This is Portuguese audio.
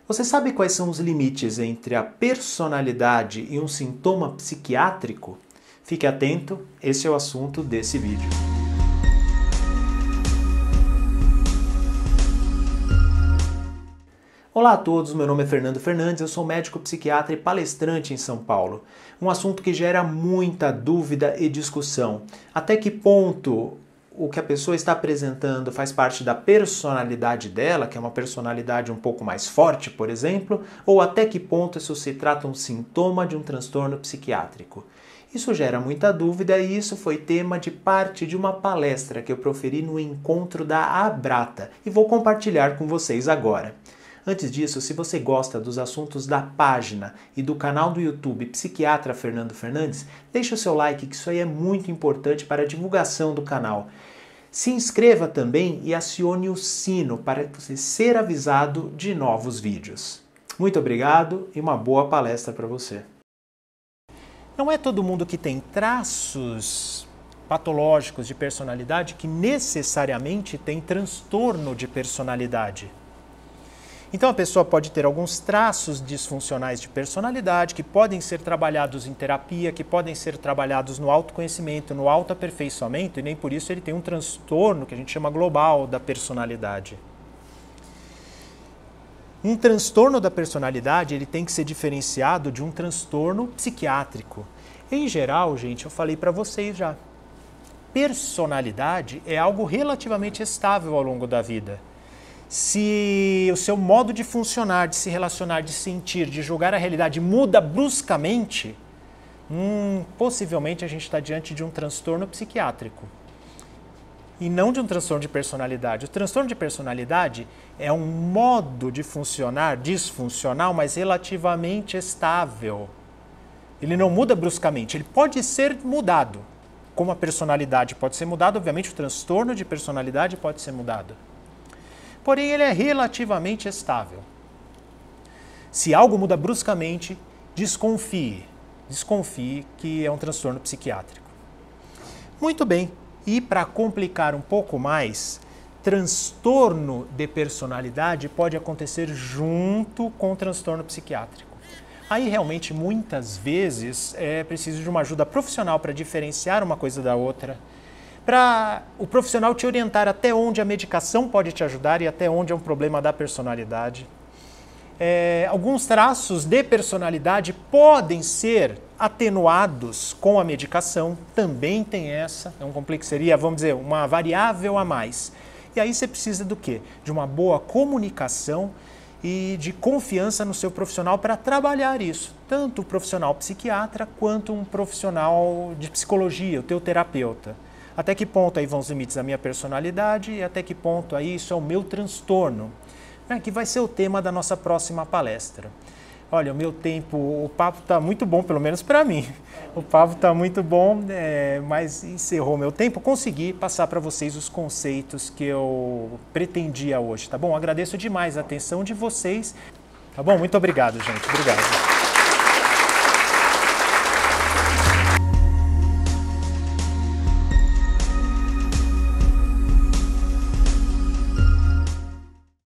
Você sabe quais são os limites entre a personalidade e um sintoma psiquiátrico? Fique atento, esse é o assunto desse vídeo. Olá a todos, meu nome é Fernando Fernandes, eu sou médico psiquiatra e palestrante em São Paulo. Um assunto que gera muita dúvida e discussão. Até que ponto o que a pessoa está apresentando faz parte da personalidade dela, que é uma personalidade um pouco mais forte, por exemplo, ou até que ponto isso se trata um sintoma de um transtorno psiquiátrico. Isso gera muita dúvida e isso foi tema de parte de uma palestra que eu proferi no encontro da Abrata e vou compartilhar com vocês agora. Antes disso, se você gosta dos assuntos da página e do canal do YouTube Psiquiatra Fernando Fernandes, deixe o seu like, que isso aí é muito importante para a divulgação do canal. Se inscreva também e acione o sino para você ser avisado de novos vídeos. Muito obrigado e uma boa palestra para você. Não é todo mundo que tem traços patológicos de personalidade que necessariamente tem transtorno de personalidade. Então a pessoa pode ter alguns traços disfuncionais de personalidade que podem ser trabalhados em terapia, que podem ser trabalhados no autoconhecimento, no autoaperfeiçoamento, e nem por isso ele tem um transtorno que a gente chama global da personalidade. Um transtorno da personalidade ele tem que ser diferenciado de um transtorno psiquiátrico. Em geral, gente, eu falei para vocês já, personalidade é algo relativamente estável ao longo da vida. Se o seu modo de funcionar, de se relacionar, de sentir, de julgar a realidade muda bruscamente, possivelmente a gente está diante de um transtorno psiquiátrico. E não de um transtorno de personalidade. O transtorno de personalidade é um modo de funcionar disfuncional, mas relativamente estável. Ele não muda bruscamente, ele pode ser mudado. Como a personalidade pode ser mudada, obviamente o transtorno de personalidade pode ser mudado. Porém, ele é relativamente estável. Se algo muda bruscamente, desconfie que é um transtorno psiquiátrico. Muito bem, e para complicar um pouco mais, transtorno de personalidade pode acontecer junto com o transtorno psiquiátrico. Aí realmente muitas vezes é preciso de uma ajuda profissional para diferenciar uma coisa da outra, para o profissional te orientar até onde a medicação pode te ajudar e até onde é um problema da personalidade. Alguns traços de personalidade podem ser atenuados com a medicação, também tem essa, seria, vamos dizer, uma variável a mais. E aí você precisa do quê? De uma boa comunicação e de confiança no seu profissional para trabalhar isso. Tanto o profissional psiquiatra quanto um profissional de psicologia, o teu terapeuta. Até que ponto aí vão os limites da minha personalidade e até que ponto aí isso é o meu transtorno, que vai ser o tema da nossa próxima palestra. Olha, o meu tempo, o papo está muito bom, pelo menos para mim. O papo está muito bom, mas encerrou meu tempo. Consegui passar para vocês os conceitos que eu pretendia hoje, tá bom? Agradeço demais a atenção de vocês. Tá bom? Muito obrigado, gente. Obrigado.